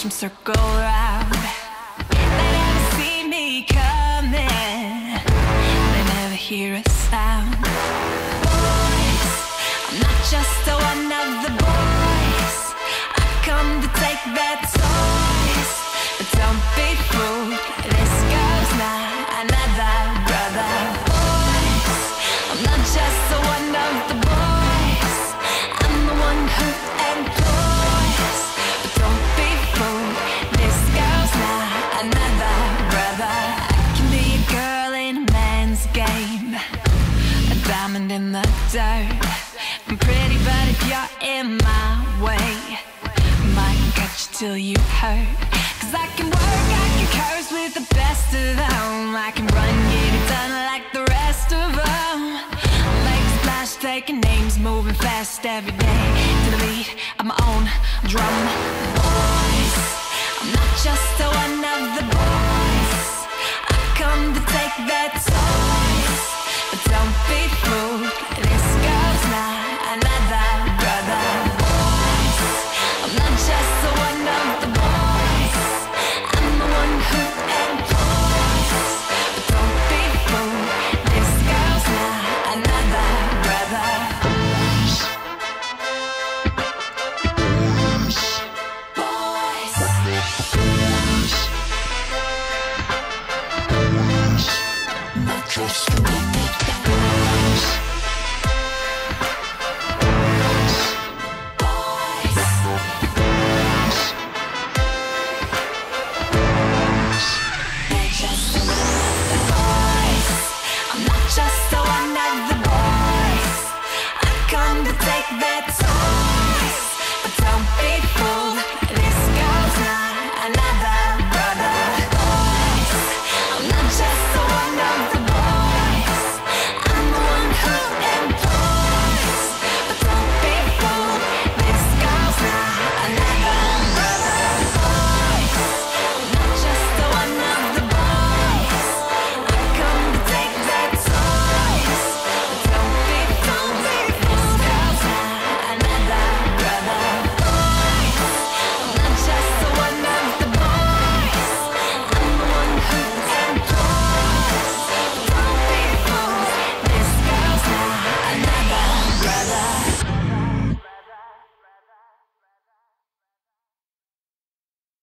them circle around. They never see me coming, they never hear a sound. Boys, I'm not just one of the boys. I come to take their toys, but don't be fooled, this girl's not another brother. Boys, I'm not just one of the boys. I'm the one who employs, but don't be fooled, this girl's not another brother. I can be a girl in a man's game, a diamond in the dirt. I'm pretty, but if you're in my way, might cut you till you hurt. Cause I can work, I can curse with the best of them. I can run, get it done like the rest of them. Make a splash, taking names, moving fast every day to the beat of my own drum.